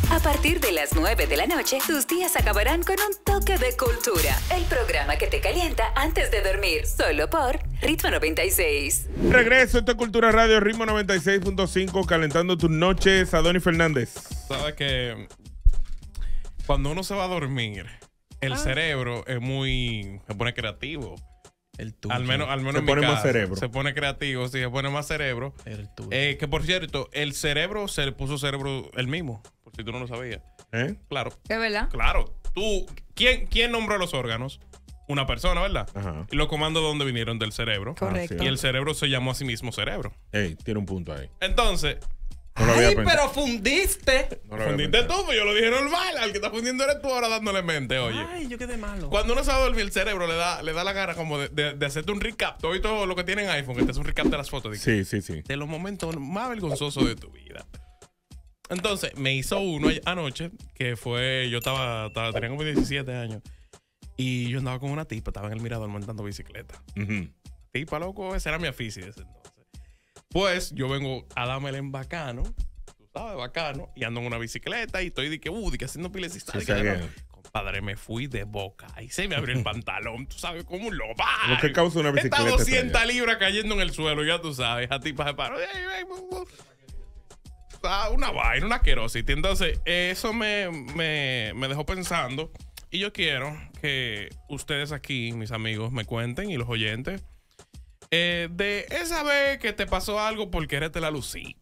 A partir de las 9 de la noche, tus días acabarán con un toque de cultura. El programa que te calienta antes de dormir, solo por Ritmo 96. Regreso, esto es Cultura Radio, Ritmo 96.5, calentando tus noches. Adonis Fernández. Sabes que cuando uno se va a dormir, el cerebro es se pone creativo. El tuyo. Al menos Se en mi pone más caso, cerebro. se pone creativo, sí, se pone más cerebro. El tuyo. Que por cierto, el cerebro se le puso cerebro él mismo, por si tú no lo sabías. Claro. ¿Es verdad? Claro. ¿Quién nombró los órganos? Una persona, ¿verdad? Ajá. Y los comandos de dónde vinieron del cerebro. Correcto. sí. Y el cerebro se llamó a sí mismo cerebro. Tiene un punto ahí. Entonces, No lo había Ay, pensado. pero fundiste. No lo había fundiste pensado. tú, pues yo lo dije normal. Al que está fundiendo eres tú ahora dándole mente, oye. Ay, yo quedé malo. Cuando uno se va a dormir, el cerebro le da la gana como de hacerte un recap. Todo lo que tiene en iPhone, que te hace un recap de las fotos. Sí. De los momentos más vergonzosos de tu vida. Entonces, me hizo uno anoche, que fue, tenía como 17 años. Y yo andaba con una tipa, estaba en el mirador montando bicicleta. Tipa, loco, ese era mi aficio desde entonces. Pues, yo vengo a dármela en bacano. ¿Sabes? Bacano, y ando en una bicicleta y estoy de que haciendo piles y tal. Compadre, me fui de boca y se me abrió el pantalón, tú sabes, como un lobo. Lo que causa una bicicleta. Está 200 libras cayendo en el suelo, ya tú sabes. A ti se paró. Una vaina, una querosita. Entonces, eso me dejó pensando. Y yo quiero que ustedes aquí, mis amigos, me cuenten y los oyentes de esa vez que te pasó algo por quererte la lucí.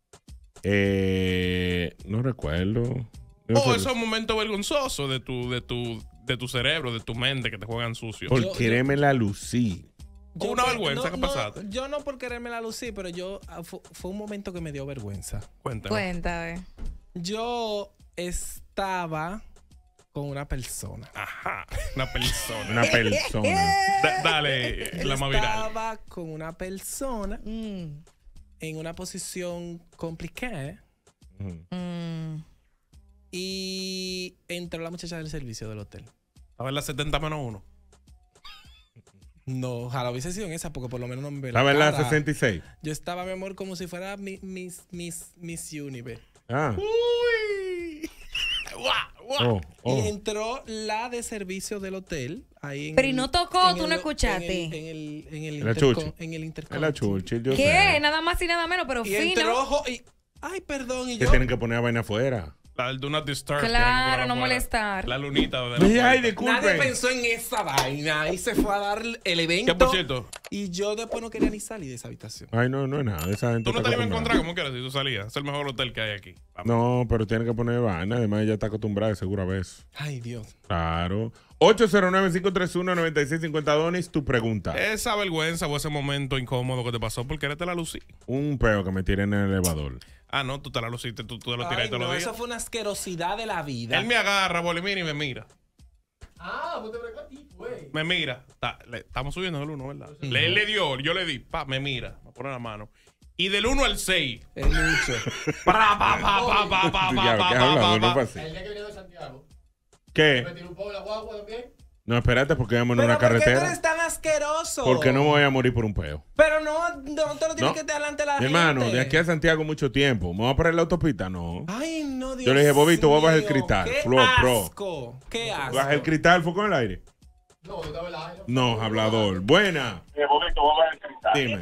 No recuerdo. O esos momentos vergonzosos de tu cerebro, de tu mente que te juegan sucio. Por quererme la lucí. Una vergüenza que pasaste. Yo no por quererme la lucir, pero fue un momento que me dio vergüenza. Cuéntame. Yo estaba con una persona. Ajá, una persona. Una persona. Dale, la más viral. Estaba con una persona en una posición complicada. Y entró la muchacha del servicio del hotel. A ver la 70 menos 1. No, ojalá hubiese sido en esa, porque por lo menos no me ve ¿Sabes la cara. 66? Yo estaba, mi amor, como si fuera Miss Universe. Uy. Guau. Y entró la de servicio del hotel. Ahí Pero y no tocó, tú no escuchaste. En el La chuchi. intercom. Es la chuchi, yo ¿Qué? sé. Nada más y nada menos, pero Y fino. entró ay, perdón. Y Que yo. tienen que poner a vaina afuera. La del Do Not Disturb. Claro, no molestar. La lunita de la Ay, puerta. disculpe. Nadie pensó en esa vaina. Y se fue a dar el evento. Que por cierto, Y yo después no quería ni salir de esa habitación. Ay, no es nada. Esa gente tú no está te la ibas a acostumbrada. encontrar como quieras si tú salías. Es el mejor hotel que hay aquí. Vamos. No, pero tiene que poner vaina. Además, ella está acostumbrada de seguro a veces. Ay, Dios. Claro. 809-531-9650. Adonis, tu pregunta. Esa vergüenza o ese momento incómodo que te pasó por quererte la lucí. Un peo que me tiré en el elevador. Ah, no, tú te la luciste, tú te lo tiras Ay, todos los no, días. eso fue una asquerosidad de la vida. Él me agarra, bolimín, y me mira. Vos te bregó a ti, güey. Me mira. Estamos subiendo del 1, ¿verdad? Él le dio, yo le di. Me mira. Me pone la mano. Y del 1 al 6. Es mucho. Ya, ¿qué has hablado? No fue así. El día que vino de Santiago. ¿Qué? Me tiró un poco la guagua también. No, espérate, porque vamos en Pero una ¿por qué tú carretera. eres tan asqueroso? Porque no me voy a morir por un peo. Pero no te lo tienes No. que dar delante de la Mi gente. hermano, de aquí a Santiago mucho tiempo. ¿Me voy a parar en la autopista? No. Ay, no, Dios Yo le dije, Bobito, voy a bajar el mío, cristal. Qué Flow, pro. asco. Qué asco. ¿Baja el cristal? ¿Fue con el aire? No, yo estaba en la aire. No, hablador. Buena. Dime.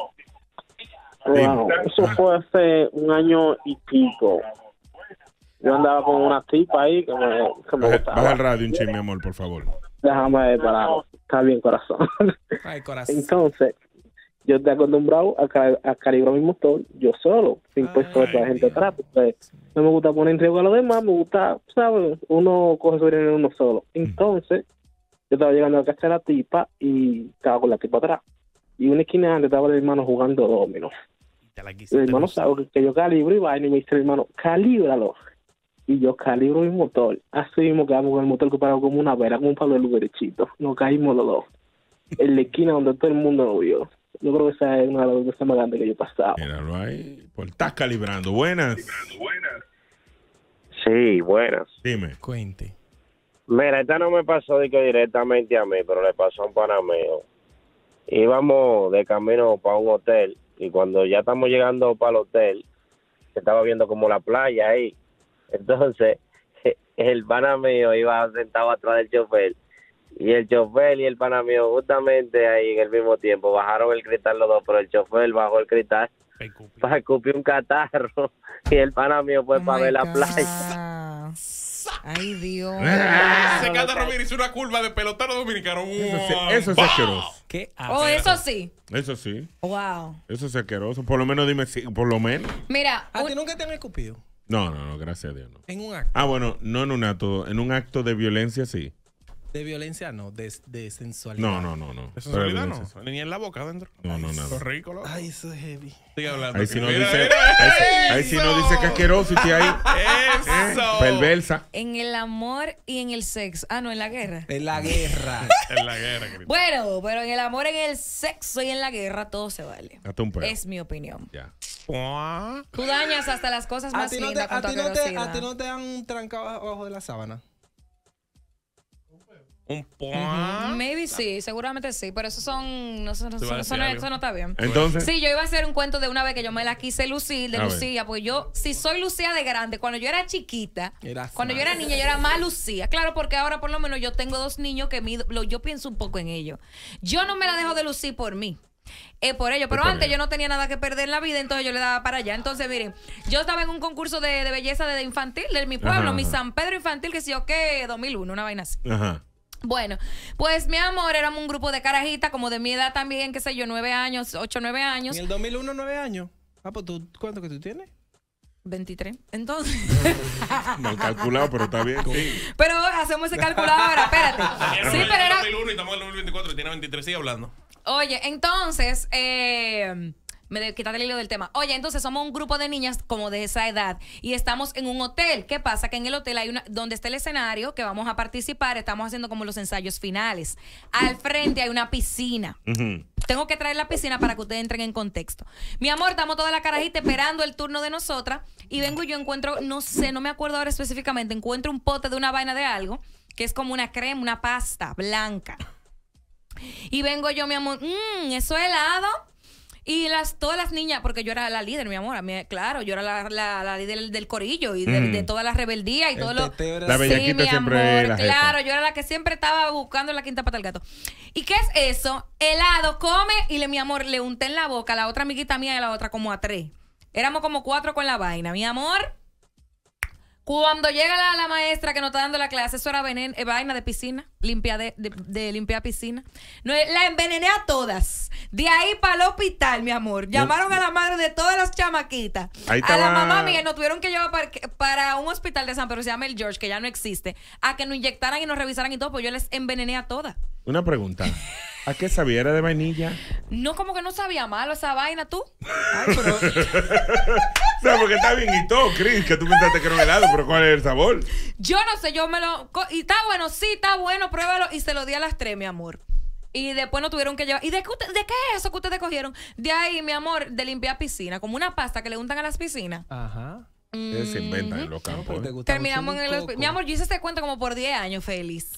Wow, eso fue hace un año y pico. Yo andaba con una tipa ahí que me gustaba. Baja el radio un chin, mi amor, por favor. Déjame parado. Está bien, corazón. Ay, corazón. Entonces, yo estoy acostumbrado a calibrar mi motor yo solo, sin toda la gente atrás, porque no me gusta poner en riesgo a los demás, me gusta, ¿sabes? Uno coge sobre uno solo. Entonces, yo estaba llegando a casa de la tipa y estaba con la tipa atrás. Y una esquina antes estaba el hermano jugando dominos. El hermano sabe que yo calibro y vaina y me dice el hermano, calíbralo. Y yo calibro mi motor. Así mismo quedamos con el motor que parado como una vera, como un palo de luz derechito. Nos caímos los dos. En la esquina donde todo el mundo lo vio. Yo creo que esa es una de las cosas más grandes que yo he pasado. Míralo ahí. Pues estás calibrando. Buenas. Sí, buenas. Dime. Cuente. Mira, esta no me pasó de que directamente a mí, pero le pasó a un panameo. Íbamos de camino para un hotel y cuando ya estamos llegando para el hotel, se estaba viendo como la playa ahí. Entonces, el pana mío iba sentado atrás del chofer. Y el chofer y el pana mío, justamente ahí en el mismo tiempo, bajaron el cristal los dos, pero el chofer bajó el cristal para escupir un catarro. Y el pana mío fue para ver la playa. Ay, Dios. Ese catarro mira hizo una curva de pelotero dominicano. Eso es asqueroso. ¿Qué Oh, eso sí. Eso sí. Wow. Eso es asqueroso. Por lo menos dime si, por lo menos. Mira, ¿A ti nunca te han escupido? No, gracias a Dios no. En un acto. Ah, bueno, no en un acto de violencia sí. De violencia no, de sensualidad. No. Eso realidad no. Ni en la boca adentro. No, nada. Lo rico, loco. Ay, eso es heavy. Sigue hablando. Ahí si no Mira, dice, mira, ahí si no dice que asqueroso y te ahí. Eso. Perversa. en el amor y en el sexo. Ah, no, en la guerra. En la guerra. En la guerra, Cristo. Bueno, pero en el amor, en el sexo y en la guerra todo se vale. Hasta un perro. Es mi opinión. Ya. Tú dañas hasta las cosas ¿A más ti no te, lindas con tu asquerosidad. a ti no te han trancado abajo de la sábana? Un poa. Maybe sí, seguramente sí, pero eso son, no, eso iba a decir algo. no está bien. Entonces. Sí, yo iba a hacer un cuento de una vez que yo me la quise lucir, de A ver. Lucía, porque yo, si soy Lucía de grande, cuando yo era chiquita, Eras cuando yo más. era niña, yo era más Lucía. Claro, porque ahora por lo menos yo tengo 2 niños que yo pienso un poco en ellos. Yo no me la dejo de lucir por mí. Por ello, pero por antes ello. yo no tenía nada que perder en la vida, entonces yo le daba para allá. Entonces, miren, yo estaba en un concurso de belleza de infantil de mi pueblo, Ajá, mi ajá. San Pedro Infantil, que sí o qué, 2001, una vaina así. Ajá. Bueno, pues mi amor, éramos un grupo de carajitas, como de mi edad también, qué sé yo, 9 años, 8, 9 años. En el 2001, 9 años. Ah, pues tú, ¿cuánto que tú tienes? 23. Entonces, Mal calculado, pero está bien. Sí. pero hacemos ese cálculo ahora, espérate. Sí, pero era... 2001 y estamos en el 2024 y tiene 23, sigue hablando. Oye, entonces, quítate el hilo del tema. Oye, entonces somos un grupo de niñas como de esa edad y estamos en un hotel. ¿Qué pasa? Que en el hotel hay donde está el escenario que vamos a participar, estamos haciendo como los ensayos finales. Al frente hay una piscina. Ujú. Tengo que traer la piscina para que ustedes entren en contexto. Mi amor, estamos toda la carajita esperando el turno de nosotras y vengo y yo encuentro, no sé, no me acuerdo ahora específicamente, encuentro un pote de una vaina de algo que es como una crema, una pasta blanca. Y vengo yo, mi amor, eso es helado. Y todas las niñas, porque yo era la líder, mi amor, claro, yo era la líder del corillo y de toda la rebeldía y todo lo... La bellaquita mi siempre amor, es la jefa. claro, yo era la que siempre estaba buscando la quinta pata al gato. ¿Y qué es eso? Helado, come, y mi amor, le unté en la boca a la otra amiguita mía y a la otra como a 3. Éramos como 4 con la vaina, mi amor. Cuando llega la maestra que nos está dando la clase, eso era vaina de piscina, de limpiar piscina. No, la envenené a todas. De ahí para el hospital, mi amor. Llamaron a la madre de todas las chamaquitas. Ahí a la estaba- mamá mía y nos tuvieron que llevar para un hospital de San Pedro, se llama el George, que ya no existe, a que nos inyectaran y nos revisaran y todo, pues yo les envenené a todas. Una pregunta. ¿A qué sabía? ¿Era de vainilla? No, como que no sabía malo esa vaina, tú. Ay, pero... O sea, porque está bien y todo, Chris, que tú pensaste que era un helado, pero ¿cuál es el sabor? Yo no sé, yo me lo... Y está bueno, sí, está bueno, pruébalo. Y se lo di a las 3, mi amor. Y después nos tuvieron que llevar. ¿Y de qué es eso que ustedes cogieron? De ahí, mi amor, de limpiar piscina. Como una pasta que le untan a las piscinas. Ajá. Ustedes se inventan en los No, campos. pero te ¿eh? gusta Terminamos mucho en un el coco. hospital. Mi amor, yo hice este cuento como por 10 años, feliz.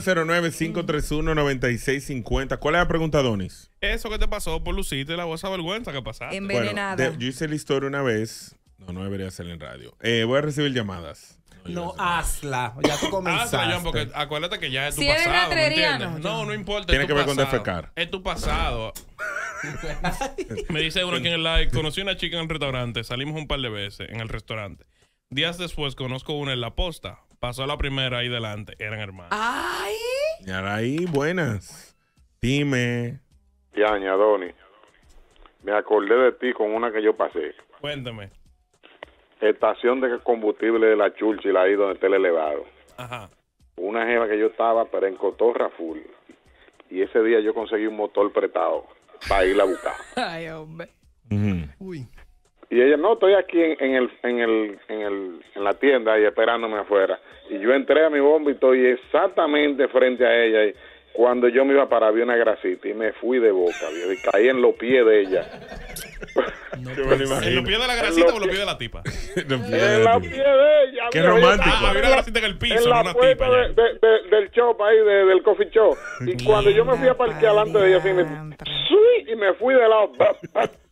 809-531-9650. ¿Cuál es la pregunta, Donis? Eso que te pasó por lucirte la esa vergüenza que pasaste. Envenenada. Bueno, yo hice la historia una vez. No debería ser en radio. Voy a recibir llamadas. No, hazla. Ya tú comenzaste. John, porque acuérdate que ya es tu Si es de pasado, ¿me ratrería, entiendes? no, No, no importa. Tiene es tu que ver con pasado. defecar. Es tu pasado. Me dice uno aquí en el live, conocí una chica en el restaurante, salimos un par de veces en el restaurante. Días después conozco una en la posta. Pasó la primera ahí delante, eran hermanos. Ay. Y ahora ahí, buenas. Dime. Yaña, Doni, me acordé de ti con una que yo pasé. Cuéntame. Estación de combustible de la Churchill, ahí donde está el elevado. Ajá. Una jeva que yo estaba, pero en cotorra full. Y ese día yo conseguí un motor prestado para irla a buscar. Ay, hombre. Uy. Y ella, no, estoy aquí en la tienda ahí esperándome afuera. Y yo entré a mi bomba y estoy exactamente frente a ella. Y cuando yo me iba a parar, vi una grasita y me fui de boca, viejo, y caí en los pies de ella. Yo me lo ¿En imagino. los pies de la grasita o en los pies de la tipa? En los pies de ella. Qué viejo, romántico. yo estaba Había una grasita en el piso, en no la una puerta tipa ya. del shop ahí, del coffee shop. Y cuando yo me fui a parquear delante de ella, así, y me fui de lado.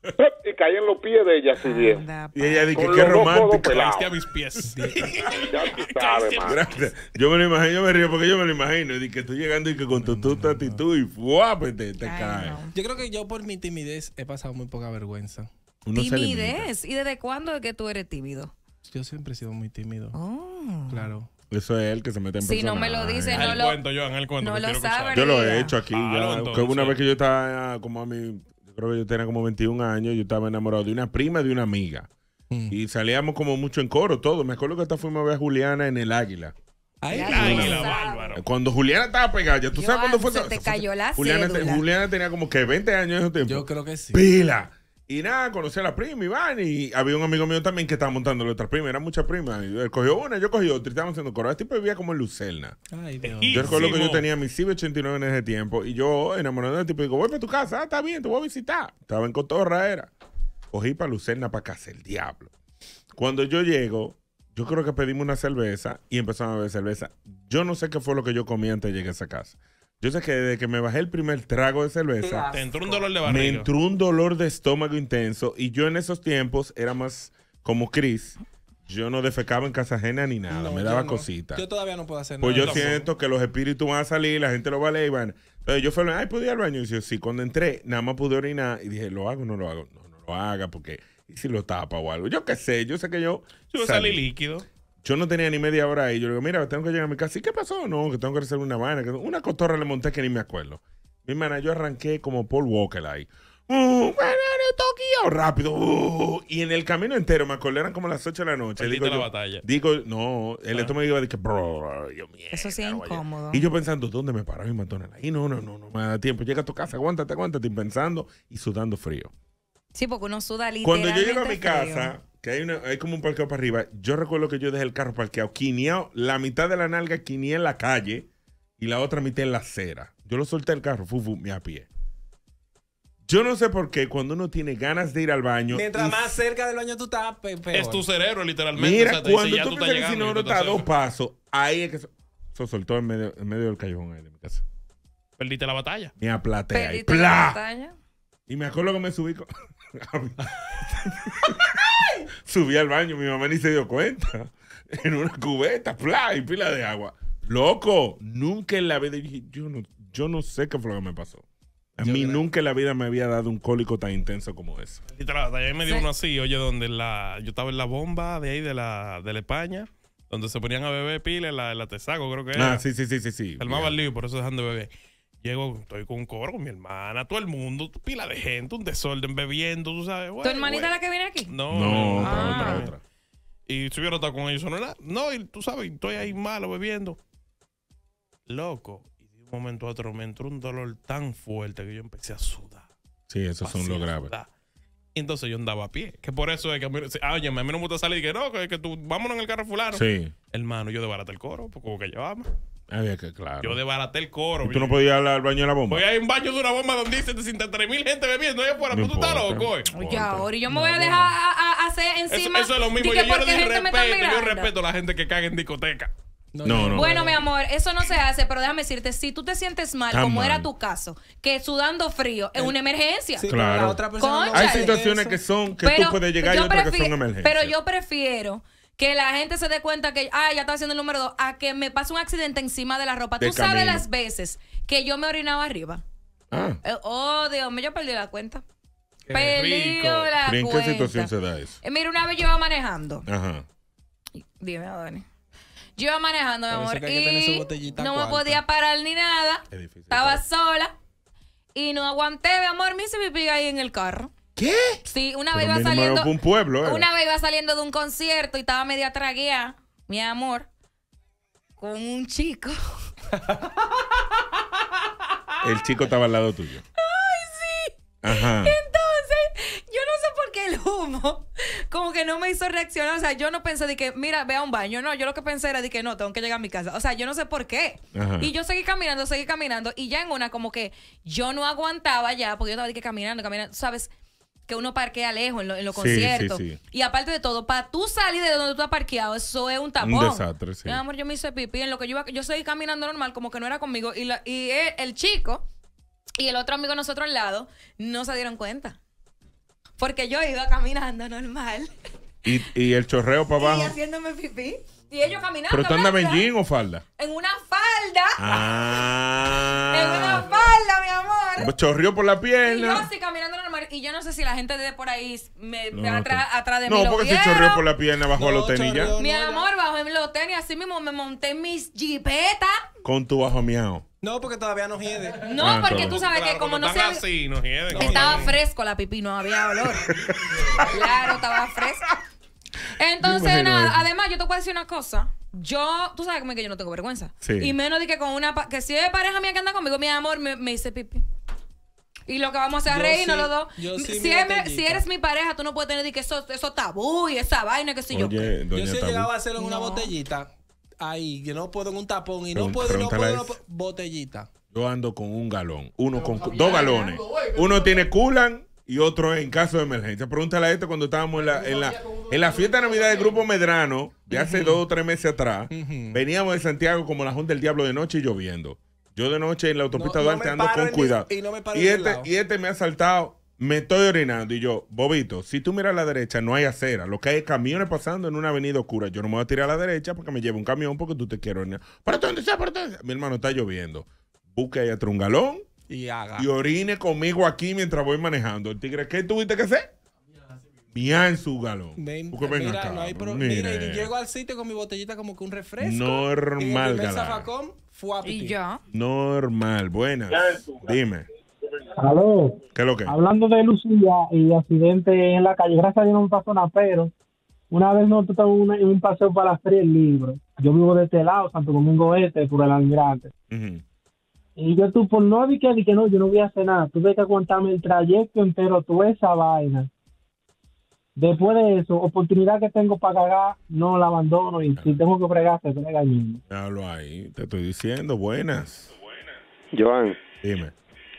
y caí en los pies de ella así bien. Anda, Y ella dice, Con qué los dos codos romántico. pelados. Caíste a mis pies. Ya tú sabes, man. Gracias. Yo me lo imagino, yo me río porque yo me lo imagino. Y que estoy llegando y que con tu actitud y ¡fua! Pues te Ay, cae. no. Yo creo que yo por mi timidez he pasado muy poca vergüenza. Uno se limita. Timidez. ¿Y desde cuándo es que tú eres tímido? Yo siempre he sido muy tímido. Oh. Claro. Eso es él que se mete en Si no me lo personaje. dice, Haz no el lo... cuento, Joan, haz el cuento. no que lo quiero sabe. escuchar. Yo lo he Diga. hecho aquí Claro, ya. entonces. Que una vez que yo estaba como a mi... Yo creo que yo tenía como 21 años. Yo estaba enamorado de una prima de una amiga. Y salíamos como mucho en coro, todo. Me acuerdo que hasta fuimos a ver a Juliana en el Águila. Ay, Ya Águila, lo sabe. bárbaro. Cuando Juliana estaba pegada, ya tú sabes Joan, cuándo fue se eso? te cayó la Juliana, cédula. Juliana tenía como que 20 años en ese tiempo. yo creo que sí. Pila. Y nada, conocí a la prima, Iván, y había un amigo mío también que estaba montando la otra prima. Eran muchas primas. Y él cogió una, yo cogí otra. Y estábamos haciendo coro. Este tipo vivía como en Lucerna. Ay, Dios. Y- Yo recuerdo que yo Hicimos. tenía mi CIB 89 en ese tiempo. Y yo, enamorado del tipo, digo, voy para tu casa. Ah, está bien, te voy a visitar. Estaba en Cotorra, era. Cogí para Lucerna, para casa, el diablo. Cuando yo llego, yo creo que pedimos una cerveza y empezamos a beber cerveza. Yo no sé qué fue lo que yo comí antes de llegar a esa casa. Yo sé que desde que me bajé el primer trago de cerveza, Te entró un dolor de me barriga. entró un dolor de estómago intenso. Y yo en esos tiempos era más como Chris. Yo no defecaba en casa ajena ni nada. No, me yo daba no. cositas. Yo todavía no puedo hacer Pues nada. yo siento que los espíritus van a salir, la gente lo va a leer y van. Entonces yo fui al baño, ay, ¿puedo ir al baño? Y yo, sí, cuando entré, nada más pude orinar y dije, ¿lo hago o no lo hago? No, no lo haga porque, ¿y si lo tapa o algo? Yo qué sé, yo sé que yo Si va a salí. salir líquido. Yo no tenía ni media hora ahí. Yo le digo, mira, tengo que llegar a mi casa. ¿Y qué pasó? No, que tengo que hacer una vaina. Una cotorra le monté que ni me acuerdo. Mi hermana, yo arranqué como Paul Walker ahí. Rápido. Y en el camino entero, me acordé, eran como las 8 de la noche. Perdiste la batalla. Digo, no, el estómago iba de que, bro, yo mierda. Eso sí es oye. incómodo. Y yo pensando, ¿dónde me paro mi McDonald's? Ahí no me da tiempo. Llega a tu casa, aguántate. Y pensando y sudando frío. Sí, porque uno suda Cuando literalmente yo llego a mi frío. casa, que hay como un parqueo para arriba, yo recuerdo que yo dejé el carro parqueado, quineado, la mitad de la nalga quineé en la calle y la otra mitad en la acera. Yo lo solté el carro, me a pie. Yo no sé por qué cuando uno tiene ganas de ir al baño. Mientras y- más cerca del baño tú estás, peor. Es tu cerebro, literalmente. Mira, O sea, te dice, cuando ya tú estás piensas que si llegando, no ya uno tú está a estás 2 cerca. pasos, ahí es que se soltó en medio del callejón ahí de mi casa. Perdiste la batalla. Me aplaté ahí. ¿Perdiste la ¡Pla! batalla? Y me acuerdo que me subí subí al baño, mi mamá ni se dio cuenta. En una cubeta, ¡plá! Y pila de agua. Loco, nunca en la vida dije, yo no sé qué fue lo que me pasó. A mí nunca en la vida me había dado un cólico tan intenso como eso. Perdiste la batalla. Ahí me dio Sí. uno así, oye, donde yo estaba en la bomba de ahí de la España, donde se ponían a beber pila en la Tesago, creo que era. Ah, sí. El más lío, por eso dejan de beber. Llego, estoy con un coro con mi hermana, todo el mundo, pila de gente, un desorden bebiendo, tú sabes. ¿Tu hermanita la que viene aquí? No, No, no, otra. Y si hubiera estado con ellos, no era. No, y tú sabes, estoy ahí malo bebiendo. Loco. Y de un momento a otro me entró un dolor tan fuerte que yo empecé a sudar. Sí, esos son los graves. Y entonces yo andaba a pie. Que por eso es que a mí, oye, a mí no me gusta salir. Que no, que tú, vámonos en el carro fulano. Sí. Hermano, yo desbaraté el coro, porque como que llevamos. Había que, claro. Yo desbaraté el coro. ¿Y tú no podías ir al baño de la bomba? Voy a ir a un baño de una bomba donde dice 63,000 gente bebiendo allá afuera. No Pero tú estás importa. loco, Oye, ahora y yo me voy a dejar a hacer encima. Eso es lo mismo. de que Yo porque gente me está respeto, yo mirando. respeto a la gente que caga en discoteca. No. Bueno, mi amor, eso no se hace, pero déjame decirte, si tú te sientes mal, Está como mal. era tu caso, que sudando frío es una emergencia. Sí, Claro. pero la otra persona no Concha. Hay Chale. situaciones que son que tú puedes llegar y yo otras que son prefi- emergencias. Pero yo prefiero que la gente se dé cuenta que, ya estaba haciendo el número 2, a que me pase un accidente encima de la ropa. De Tú sabes camino. las veces que yo me orinaba arriba. Ah, Oh, Dios mío, yo perdí la cuenta. Qué Perdí rico. la ¿pero en cuenta. qué situación se da eso? Mira, una vez yo iba manejando. Ajá. Dime, Dani. Yo iba manejando, mi Por eso amor, que hay que tener su y botellita no me cuarta. podía parar ni nada. Es difícil. Estaba sola y no aguanté, mi amor, me hice pipí ahí en el carro. ¿Qué? Sí, una Pero vez iba mínimo saliendo. era un pueblo, ¿eh? Una vez iba saliendo de un concierto y estaba media tragueada, mi amor, con un chico. El chico estaba al lado tuyo. ¡Ay, sí! Ajá. Entonces, yo no sé por qué el humo como que no me hizo reaccionar. O sea, yo no pensé de que, mira, ve a un baño. No, yo lo que pensé era de que no, tengo que llegar a mi casa. O sea, yo no sé por qué. Ajá. Y yo seguí caminando. Y ya en una como que yo no aguantaba ya, porque yo estaba de que caminando. ¿Sabes? Que uno parquea lejos en los Sí, conciertos. sí, sí. Y aparte de todo, para tú salir de donde tú has parqueado, eso es un tapón. Un desastre, sí. Mi amor, yo me hice pipí. En lo que yo seguí caminando normal, como que no era conmigo. Y el chico y el otro amigo de nosotros al lado no se dieron cuenta. Porque yo iba caminando normal Y el chorreo para y abajo. haciéndome pipí. Y ellos caminando. ¿Pero tú andabas en ¿verdad? jean o falda? En una falda. Ah. En una falda, mi amor. Chorrió por la Y yo pierna. así caminando normal. Y yo no sé si la gente de por ahí me No, atrás de mí. No, lo porque si vieron. chorrió por la pierna bajo No, los tenis ya. chorreó. Mi No, ya. amor, bajo en los tenis. Así mismo me monté en mis jipetas. Con tu bajo miau. No, porque todavía no hiede. No, Ah, porque entonces. tú sabes que Claro, como no cuando se... están así, no hieden. Estaba fresco la pipí, no había olor. Claro, estaba fresco. Entonces, Me imagino nada, eso. además, yo te puedo decir una cosa. Tú sabes como es que yo no tengo vergüenza. Sí. Y menos de que con que si es pareja mía que anda conmigo, mi amor, me hice pipí. Y lo que vamos a hacer es Yo reírnos sí, los dos. yo sí, Si, mi botellita. si eres mi pareja, tú no puedes tener de que eso tabú y esa vaina, que sé yo. Oye, doña Yo sí he Tabú. llegado a hacerlo en una No. botellita. Ahí, que no puedo en un tapón. Y no Pregun- puedo, pregúntale a botellita. Yo ando con un galón. Uno con 2 galones. Uno tiene culan y otro en caso de emergencia. Pregúntale a esto cuando estábamos en la fiesta de Navidad del Grupo Medrano de hace 2 o 3 meses atrás. Veníamos de Santiago como la Junta del Diablo de noche y lloviendo. Yo de noche en la autopista No Duarte me ando paro con en cuidado. y no me paro en ningún lado. Y este me ha saltado. Me estoy orinando. Y yo, Bobito, si tú miras a la derecha, no hay acera. Lo que hay es camiones pasando en una avenida oscura. Yo no me voy a tirar a la derecha porque me lleva un camión porque tú te quieres orinar. ¿Para dónde sea? ¿Para dónde sea? Mi hermano, está lloviendo. Busque ahí atrás un galón Y haga. y orine conmigo aquí mientras voy manejando. El tigre, ¿qué tuviste que hacer? Miar en su galón. Porque ven Mira, acá, no hay mire. mira, y llego al sitio con mi botellita como que un refresco. Normal, y en el primer galán. zafacón, fue a pipí. Y ya. Normal, buenas. Dime, Aló, ¿qué es lo que? hablando de Lucía y accidente en la calle, gracias a Dios no me pasó nada, pero una vez nosotros estábamos en un paseo para la Feria del Libro. Yo vivo de este lado, Santo Domingo Este, por el Almirante. Ujú. Y yo tú por no, di que no, yo no voy a hacer nada. Tuve que aguantarme el trayecto entero, toda esa vaina. Después de eso, oportunidad que tengo para cagar, no la abandono. Y si tengo que fregar, se frega el mismo. Hablo ahí, te estoy diciendo, buenas. Joan, Dime,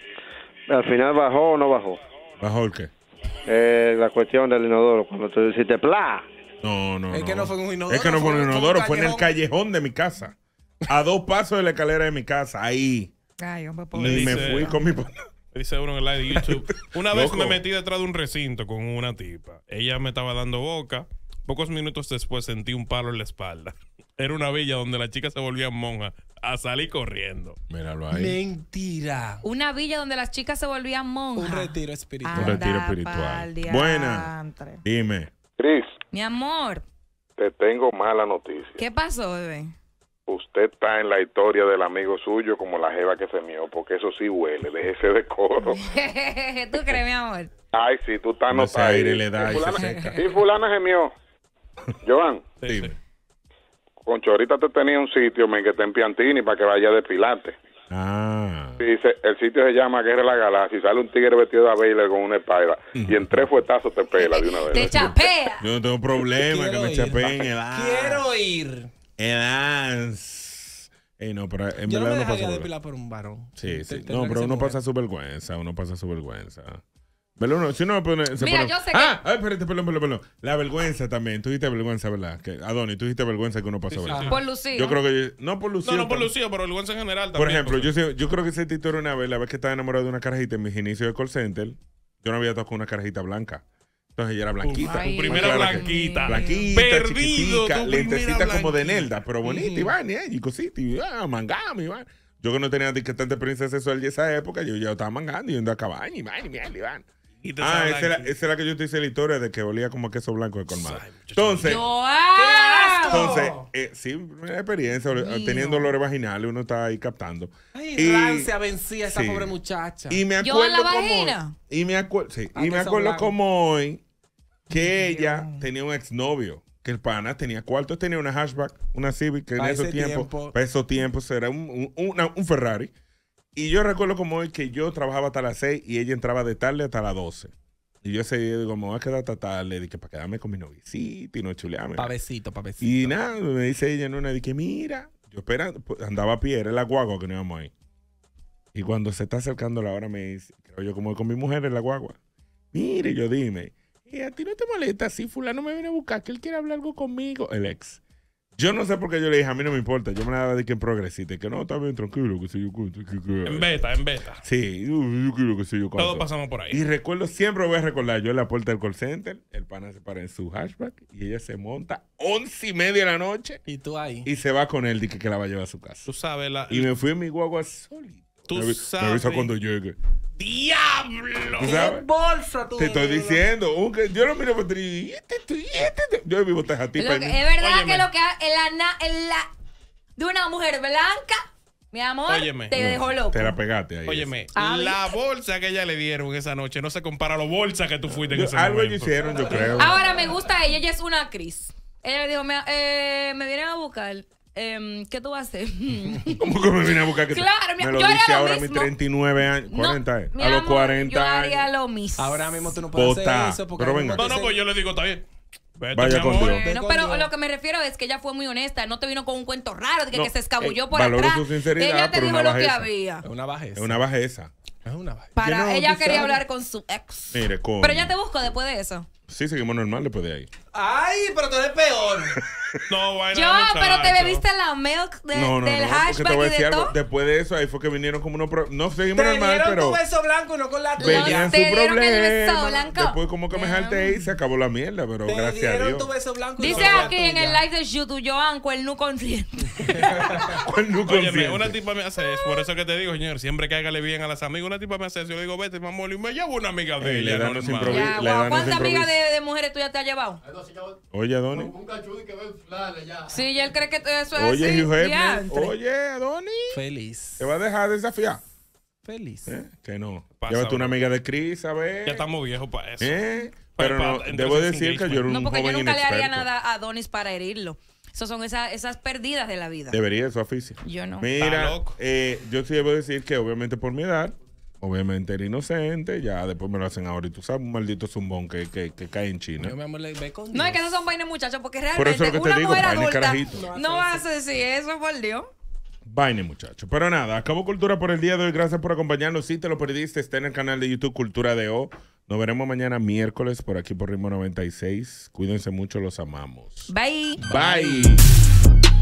¿al final bajó o no bajó? ¿bajo el qué? La cuestión del inodoro, cuando tú dijiste ¡plá! No. Es que no fue en un inodoro, Es que no fue en un fue en un inodoro, fue en el callejón. callejón de mi casa. A 2 pasos de la escalera de mi casa, ahí. Ay, hombre, Y pobre. me dice- fui con mi... Dice uno en el live de YouTube. Una vez Loco. me metí detrás de un recinto con una tipa. Ella me estaba dando boca. Pocos minutos después sentí un palo en la espalda. Era una villa donde las chicas se volvían monjas. A salir corriendo. Míralo ahí. Mentira. Una villa donde las chicas se volvían monjas. Un retiro espiritual. Un retiro Anda espiritual. pa'l Buena. diantre. Dime. Cris, Mi amor, te tengo mala noticia. ¿qué pasó, bebé? Usted está en la historia del amigo suyo como la jeva que se mió, porque eso sí huele, déjese de coro. ¿Tú crees, mi amor? Ay, sí, tú estás Ese notado. aire le da y se seca. Y fulana gemió. Joan, Sí, Dime. sí. Concho, ahorita te tenía un sitio, men, que está en Piantini para que vaya a depilarte. Ah. Dice, el sitio se llama Guerra de la Galaxia y sale un tigre vestido de Baylor con una espada y en 3 fuetazos te pela de una vez. Te chapea. Yo no tengo problema que Quiero me ir. chapeen el as. Quiero ir. El as. Ey, no, pero en Yo no verdad me no pasa dejaría vergüenza. depilar por un varón. Sí, sí. Tendrá No, que pero ser uno mujer. pasa su vergüenza. Uno pasa su vergüenza. ¿Verdad? Uno, si uno se Mira, pone- yo sé que- Ay, espérate, perdón. La vergüenza también. Tú dijiste vergüenza, ¿verdad? Que, Adonis, tú dijiste vergüenza que uno pasó, Sí, ¿verdad? sí. Por Lucía. Yo creo que... No por Lucía. No por pero- Lucía, pero vergüenza en general también. Por ejemplo, porque- yo creo que ese título una vez, la vez que estaba enamorado de una carajita en mis inicios de call center, yo no había tocado una carajita blanca. Entonces ella era blanquita. Ay, Tu primera Más clara que- blanquita. Blanquita, Perdido, chiquitica, tu lentecita primera como de blanquita. Nelda, pero bonita, Iván, y cosita, y mangame, Iván. Yo que no tenía que tanta experiencia sexual en esa época, yo ya estaba mangando y yendo a cabaña, Iván. Y te Ah, sale blanquita. esa era que yo te hice la historia de que olía como a queso blanco de colmado. Ay, muchacho. Entonces, ¡Joan! sí, una experiencia, Mío. teniendo dolores vaginales, uno está ahí captando. Ay, Y- rancia vencía esa sí. pobre muchacha. Y me ¿Yo acuerdo en la como vagina? y me acuerdo, sí, Ah, y que me son acuerdo blancos. como hoy que ella tenía un exnovio, que el pana tenía cuartos, tenía una hatchback, una Civic, que en Pa' esos ese tiempos, tiempo. para esos tiempos era un Ferrari. Y yo recuerdo como hoy que yo trabajaba hasta las 6 y ella entraba de tarde hasta las 12. Y yo ese día digo, me voy a quedar hasta tarde, dije, para quedarme con mi novicita y no chulearme. Pavecito. Y nada, me dice ella en una, dije, mira, yo andaba a pie, era la guagua que no íbamos ahí. Y cuando se está acercando la hora, me dice, creo yo como con mi mujer en la guagua, mire, yo dime, ¿y a ti no te molesta si fulano me viene a buscar, que él quiere hablar algo conmigo? El ex. Yo no sé por qué yo le dije, a mí no me importa. Yo me la daba de que en progresista. Y que no, está bien, tranquilo, que sé yo. En beta. Sí, yo quiero que sé yo cuánto. Todos pasamos por ahí. Y recuerdo, siempre voy a recordar, yo en la puerta del call center, el pana se para en su hatchback y ella se monta 11:30 de la noche. Y tú ahí. Y se va con él, dice que la va a llevar a su casa. Tú sabes Y me fui en mi guagua solito. Tú Me sabes. avisa cuando llegue. ¡Diablo! ¿Tú sabes? bolsa tú Te estoy diciendo. Yo lo miro por atrás y yo vivo esta tipa. Es verdad que lo que de una mujer blanca, mi amor, Óyeme. te dejó loco. Te la pegaste ahí. Óyeme, la bolsa que ella le dieron esa noche no se compara a la bolsa que tú fuiste en ese Algo momento. ellos hicieron, yo creo. Ahora me gusta ella es una actriz. Ella le dijo, me vienen a buscar. ¿Qué tú vas a hacer? ¿Cómo que me vine a buscar? Claro, me yo lo haría dice lo ahora a mis mismo. 39 años. 40 mi a los amor, 40 yo años. haría lo mismo. Ahora mismo tú no puedes Bota. hacer eso porque Pero ahora venga. mismo No, te pues yo le digo, está bien. Vete, Vaya mi con amor. Dios. Bueno, con pero Dios. lo que me refiero es que ella fue muy honesta. No te vino con un cuento raro de que, No, que se escabulló por valoro atrás. su sinceridad, Ella te pero dijo una lo que bajeza. había. Es una bajeza. Es una bajeza. Es una bajeza. Para no, ella tú quería sabes. hablar con su ex. Mire, con. Pero ella te buscó después de eso. Sí, seguimos normal después de ahí. Ay, pero tú eres peor. No, vaina, Yo, pero te muchacho. bebiste la milk del No, porque te hashback voy a y decir de algo. todo. Después de eso, ahí fue que vinieron como unos. No seguimos Te normal, dieron pero. tu beso blanco y no con la Venía tuya. Venían Te su dieron el beso problema. blanco. Después, como que me jalté y se acabó la mierda, pero Te gracias a dieron Dios. tu beso blanco y Dice no con la aquí en tuya. el live de YouTube, Joan, el no consciente. ¿Cuál no Óyeme, consciente? una tipa me hace eso. Por eso que te digo, señor, siempre cáigale bien a las amigas. Una tipa me hace eso. Yo le digo, vete, mamón, y me llevo una amiga de Ey, ella. le dan los normal. improvisos. Ya, La edad guau, no ¿cuántas se amigas improvisa. de mujeres tuyas te ha llevado? Oye, Adonis. Un cachudo y que ve flala ya. Sí, y él cree que eso es Oye, así. Hugh Hefner. diantre. Oye, Adonis. Feliz. ¿Te va a dejar desafiar? Feliz. Que no. Pasa, Llévate una bro. amiga de Chris, a ver. Ya estamos viejos para eso. Pero no, Entonces, debo decir que yo era un No, porque yo joven nunca le haría inexperto. nada a Adonis para herirlo. Esas son esas perdidas de la vida. Debería, su oficio. Yo no. Está Mira, loco. yo sí debo decir que obviamente por mi edad, obviamente era inocente, ya después me lo hacen ahora. Y tú sabes, un maldito zumbón que cae en China. Yo, mi amor, le ve con No, es que Dios. esos son vainas, muchachos, porque Por eso realmente es lo que te una digo, mujer vaina, adulta carajito. no vas a decir eso, por Dios. Vaina, muchachos. Pero nada, acabó Cultura por el día de hoy. Gracias por acompañarnos. Si te lo perdiste, está en el canal de YouTube Cultura de O. Nos veremos mañana miércoles por aquí por Ritmo 96. Cuídense mucho, los amamos. Bye. Bye.